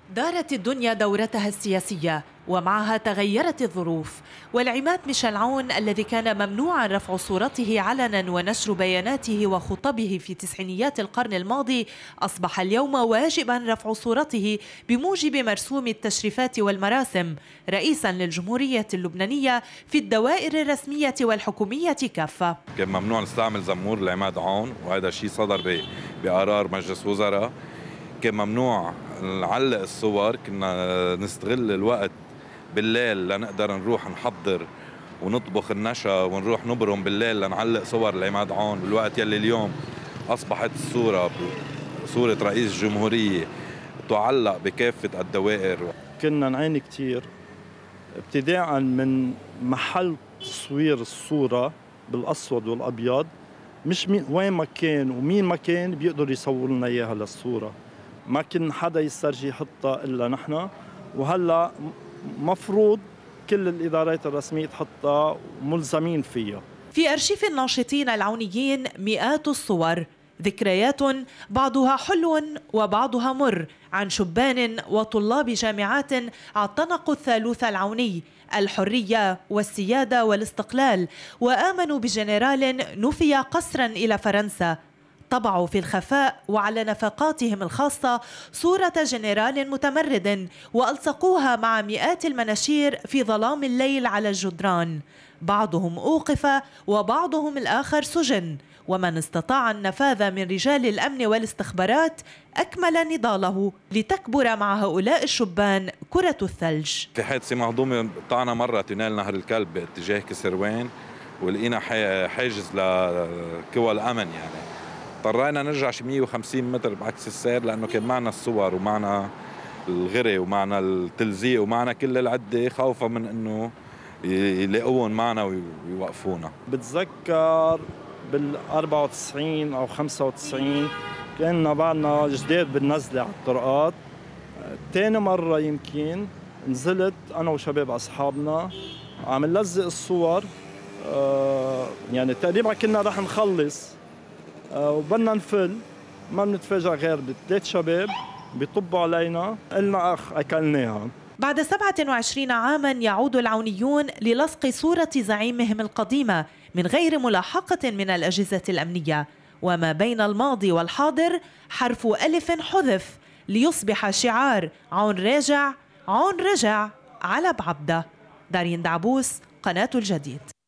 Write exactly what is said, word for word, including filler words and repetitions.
دارت الدنيا دورتها السياسية ومعها تغيرت الظروف، والعماد ميشيل عون الذي كان ممنوعا رفع صورته علنا ونشر بياناته وخطبه في تسعينيات القرن الماضي أصبح اليوم واجبا رفع صورته بموجب مرسوم التشريفات والمراسم رئيسا للجمهورية اللبنانية في الدوائر الرسمية والحكومية كافة. كان ممنوع نستعمل زمور العماد عون، وهذا الشيء صدر بقرار مجلس وزراء. كان ممنوع نعلق الصور، كنا نستغل الوقت بالليل لنقدر نروح نحضر ونطبخ النشا ونروح نبرم بالليل لنعلق صور العماد عون، بالوقت يلي اليوم أصبحت الصورة صورة رئيس الجمهورية تعلق بكافة الدوائر. كنا نعاني كتير ابتداء من محل تصوير الصورة بالأسود والأبيض، مش مين وين ما كان ومين ما كان بيقدر يصور لنا إياها للصورة، ما كان حدا يسترجي يحطها إلا نحن، وهلا مفروض كل الإدارات الرسمية تحطها وملزمين فيها. في أرشيف الناشطين العونيين مئات الصور، ذكريات بعضها حلو وبعضها مر عن شبان وطلاب جامعات اعتنقوا الثالوث العوني، الحرية والسيادة والاستقلال، وآمنوا بجنرال نفي قسرا إلى فرنسا. طبعوا في الخفاء وعلى نفقاتهم الخاصة صورة جنرال متمرد وألصقوها مع مئات المناشير في ظلام الليل على الجدران. بعضهم أوقف وبعضهم الآخر سجن، ومن استطاع النفاذ من رجال الأمن والاستخبارات أكمل نضاله لتكبر مع هؤلاء الشبان كرة الثلج. في حادثة مهضومة طعنا مرة تنال نهر الكلب باتجاه كسروان، ولقينا حاجز لكوى الأمن، يعني اضطرينا نرجع شي مئة وخمسين متر بعكس السير لأنه كان معنا الصور ومعنا الغري ومعنا التلزيق ومعنا كل العدة، خوفا من إنه يلاقوهم معنا ويوقفونا. بتذكر بال أربعة وتسعين أو خمسة وتسعين كنا بعدنا جداد بالنزلة على الطرقات. تاني مرة يمكن نزلت أنا وشباب أصحابنا عم نلزق الصور، يعني تقريبا كنا رح نخلص وبدنا نفل، ما بنتفاجأ غير بثلاث شباب بيطبوا علينا، قلنا أخ أكلناها. بعد سبعة وعشرين عاما يعود العونيون للصق صورة زعيمهم القديمة من غير ملاحقة من الأجهزة الأمنية، وما بين الماضي والحاضر حرف ألف حذف ليصبح شعار عون راجع عون رجع على بعبدة. دارين دعبوس، قناة الجديد.